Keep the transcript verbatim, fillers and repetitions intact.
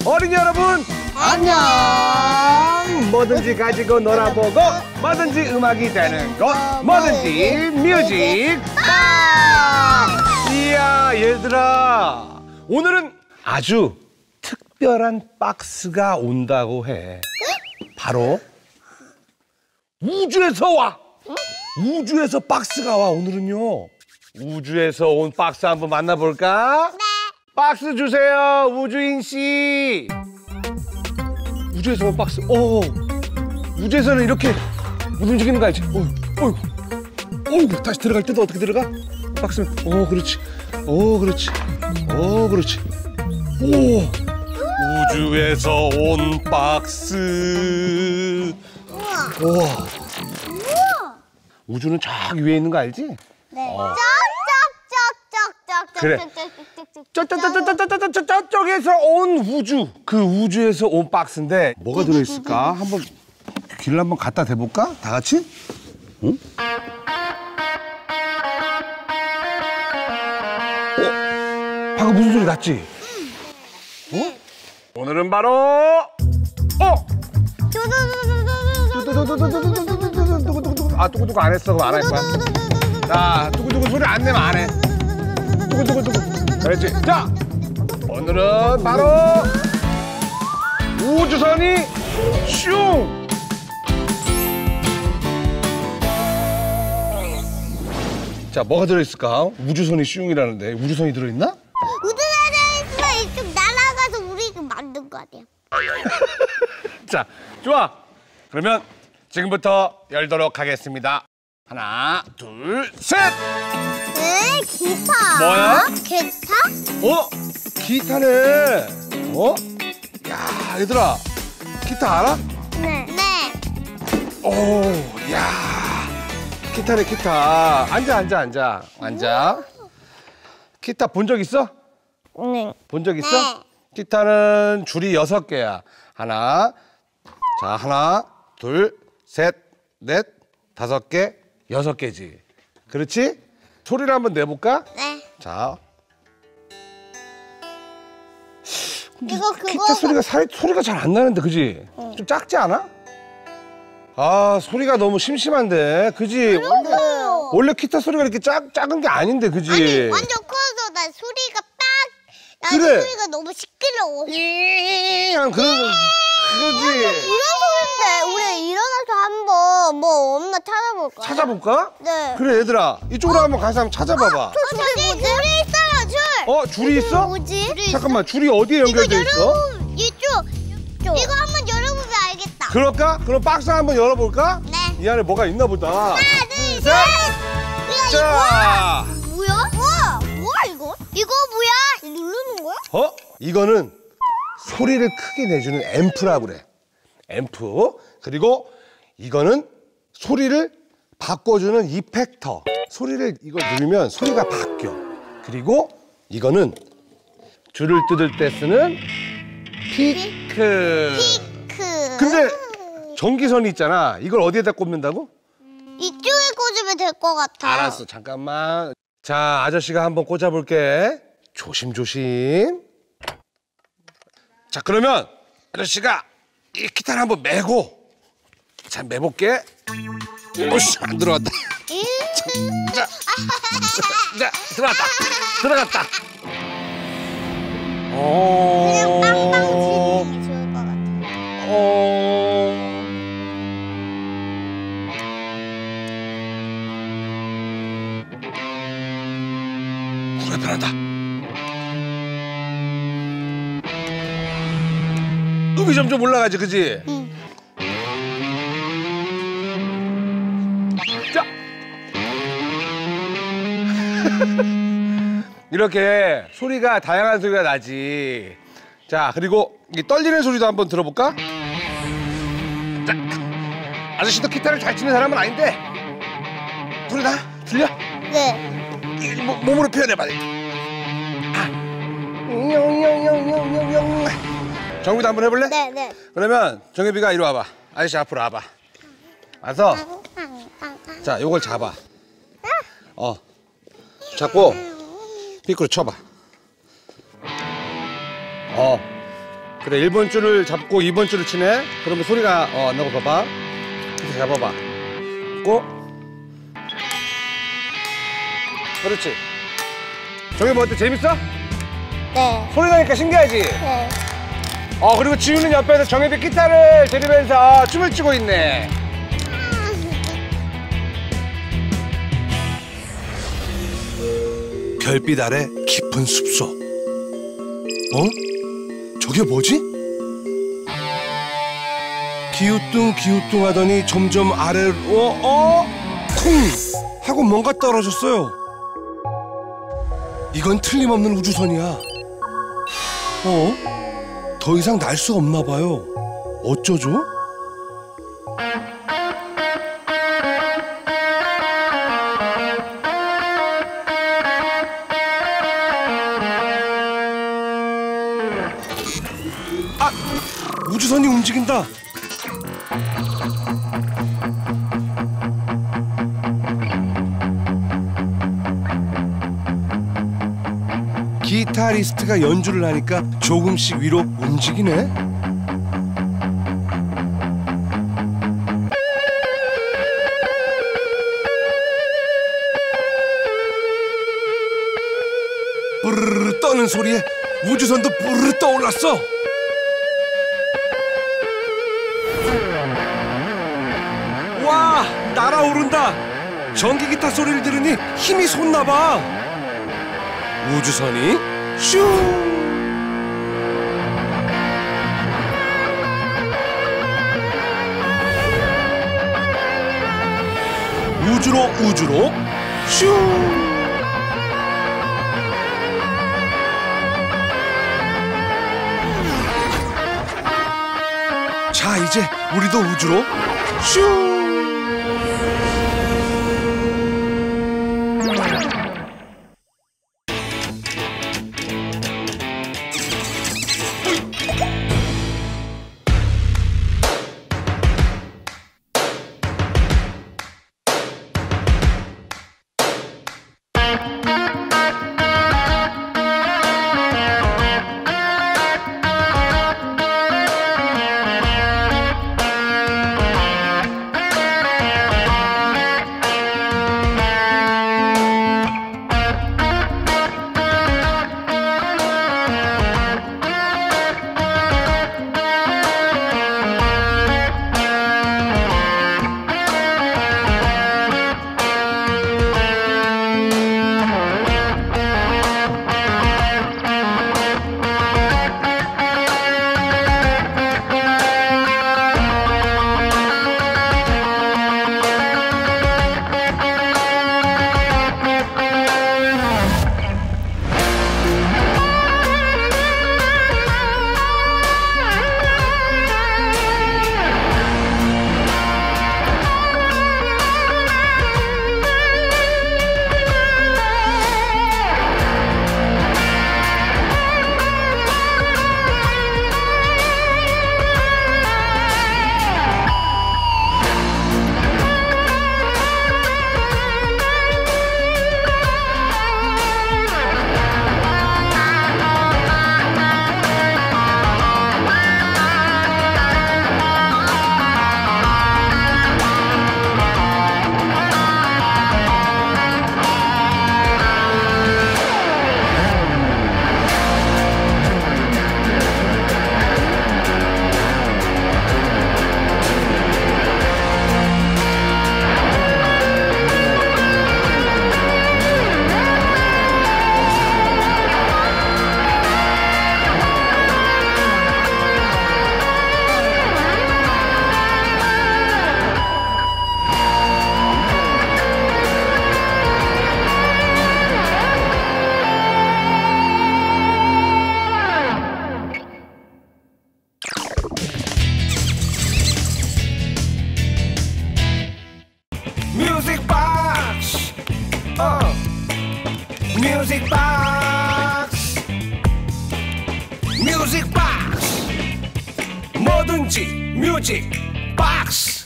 어린이 여러분 안녕. 뭐든지 가지고 놀아보고 뭐든지 음악이 되는 곳 뭐든지 뮤직 박! 이야 얘들아, 오늘은 아주 특별한 박스가 온다고 해. 바로 우주에서 와. 우주에서 박스가 와. 오늘은요 우주에서 온 박스 한번 만나볼까? 네. 박스 주세요, 우주인 씨. 우주에서 온 박스. 어, 우주에서는 이렇게 못 움직이는 거 알지? 어, 어이구, 어이구, 다시 들어갈 때도 어떻게 들어가? 박스는. 어, 그렇지. 어, 그렇지. 어, 그렇지. 오, 우주에서 온 박스. 우와. 우와. 우주는 저 위에 있는 거 알지? 네. 어. 쩍쩍쩍쩍쩍. 그래. 저저저저저저저 저쪽에서 온 우주, 그 우주에서 온 박스인데 뭐가 들어있을까? 한번 길을 한번 갖다 대볼까? 다 같이? 응? 어? 방금 무슨 소리 났지? 어? 오늘은 바로 어? 아 뚜구뚜구 안 했어. 그럼 안 할 거야. 자, 뚜구뚜구 소리 안 내면 안 해. 뚜구뚜구뚜구. 그렇지. 자, 오늘은 바로 우주선이 슝. 자, 뭐가 들어있을까? 우주선이 슝이라는데 우주선이 들어있나? 우주선에 있으면 이쪽 날아가서 우리 만든 거 아니야? 자, 좋아. 그러면 지금부터 열도록 하겠습니다. 하나, 둘, 셋! 네, 기타. 뭐야? 기타? 어? 기타네. 어? 야, 얘들아, 기타 알아? 네. 네. 오, 야, 기타네, 기타. 앉아, 앉아, 앉아, 앉아. 기타 본 적 있어? 네. 본 적 있어? 네. 기타는 줄이 여섯 개야. 하나, 자, 하나, 둘, 셋, 넷, 다섯 개, 여섯 개지. 그렇지? 소리를 한번 내볼까? 네. 자. 이거 그거. 기타 소리가 사, 소리가 잘 안 나는데, 그지? 응. 좀 작지 않아? 아, 소리가 너무 심심한데, 그지? 원래, 원래 기타 소리가 이렇게 작, 작은 게 아닌데, 그지? 아니, 완전 커서 나 소리가 빡. 나 그래. 소리가 너무 시끄러워. 이한 그런, 그지? 이런 소리인데 우리 일어나서 한번 뭐 없나 찾아볼까요? 찾아볼까? 네. 그래, 얘들아. 이쪽으로 한번 가서 한번 찾아봐봐. 저 저기 줄이 있어요, 줄. 어, 줄이 있어? 뭐지? 잠깐만, 줄이 어디에 연결돼 있어? 열어보면 이쪽. 이거 한번 열어보면 알겠다. 그럴까? 그럼 박스 한번 열어볼까? 네. 이 안에 뭐가 있나 보다. 하나, 둘, 셋. 이거 자, 뭐야? 우와, 뭐야 이거? 이거 뭐야? 누르는 거야? 어? 이거는 소리를 크게 내주는 앰프라고 그래. 앰프. 그리고 이거는 소리를 바꿔주는 이펙터. 소리를 이걸 누르면 소리가 바뀌어. 그리고 이거는 줄을 뜯을 때 쓰는 피크. 피크. 근데 전기선이 있잖아. 이걸 어디에다 꼽는다고? 이쪽에 꽂으면 될 것 같아. 알았어, 잠깐만. 자, 아저씨가 한번 꽂아볼게. 조심조심. 자, 그러면 아저씨가 이 기타를 한번 메고. 자, 메볼게. 오씨, 안 들어갔다. 자, 자, 들어갔다. 들어갔다. 어... 그냥 빵빵 치는 게 좋을 것 같아. 어... 불에 변한다. 음이 점점 올라가지, 그지? 응. 자! 이렇게 소리가 다양한 소리가 나지. 자, 그리고 이 떨리는 소리도 한번 들어볼까? 자, 아저씨도 기타를 잘 치는 사람은 아닌데 소리 나? 들려? 네. 이, 뭐, 몸으로 표현해봐. 아. 용용용용용용. 정비도 한번 해볼래? 네, 네. 그러면 정혜비가 이리 와봐. 아저씨 앞으로 와봐. 와서 자, 요걸 잡아. 어, 잡고 피크로 쳐봐. 어, 그래, 일 번 줄을 잡고 이 번 줄을 치네. 그러면 소리가 어, 안 나고 봐봐. 이렇게 잡아봐. 고. 그렇지. 저기 뭐 어때? 재밌어? 네. 소리 나니까 신기하지? 네. 어, 그리고 지우는 옆에서 정혜비 기타를 들으면서 춤을 추고 있네. 별빛 아래 깊은 숲속. 어? 저게 뭐지? 기우뚱 기우뚱 하더니 점점 아래로 어? 쿵! 하고 뭔가 떨어졌어요. 이건 틀림없는 우주선이야. 어? 더 이상 날 수 없나 봐요. 어쩌죠? 아! 우주선이 움직인다. 기타리스트가 연주를 하니까 조금씩 위로 움직이네. 부르르 떠는 소리에 우주선도 부르르 떠올랐어. 와, 날아오른다. 전기 기타 소리를 들으니 힘이 솟나봐. 우주선이 슈! 우주로 우주로 슈! 자, 이제 우리도 우주로 슈! 뮤직 박스 뮤직 박스 뭐든지 뮤직 박스